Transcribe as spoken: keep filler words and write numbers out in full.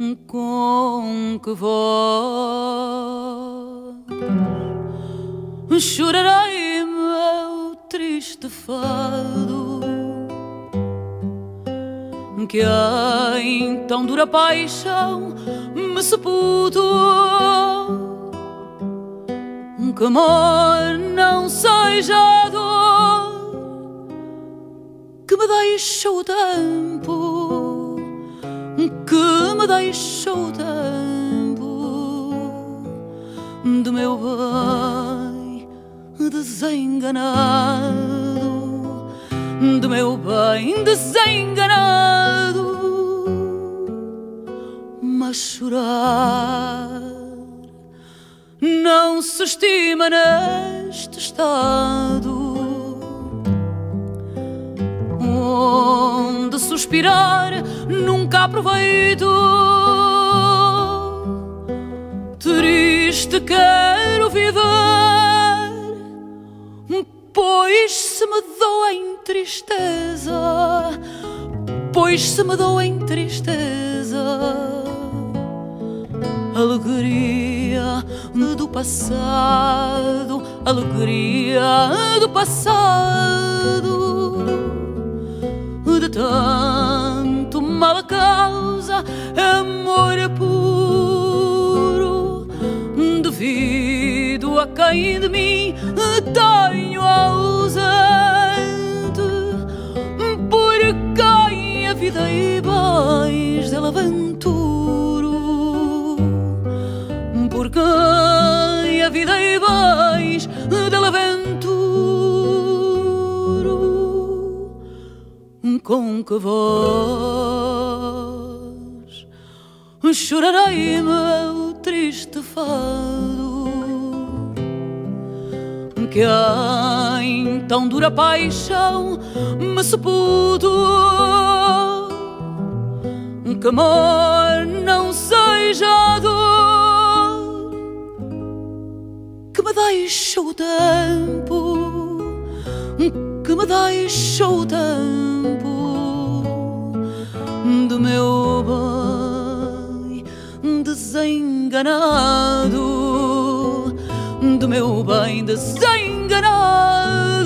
Com que voz chorarei meu triste fado, que em tão dura paixão me sepultou. Que amor não seja a dor que me deixa o tempo, que me deixa o tempo do meu bem desenganado, do meu bem desenganado. Mas chorar não se estima neste estado, onde suspirar nunca há proveito. Triste quero viver, pois se me dou em tristeza, pois se me dou em tristeza, alegria do passado, alegria do passado, de tanto mal a causa, amor é puro, devido a quem de mim tenho ausente, por quem a vida e bens dela aventuro, por quem a vida e bens dela aventuro. Com que voz chorarei meu triste fado, que em tão dura paixão me sepultou. Que amor não seja a dor que me deixa o tempo, que me deixa o tempo do meu bem desenganado, do meu bem desenganado.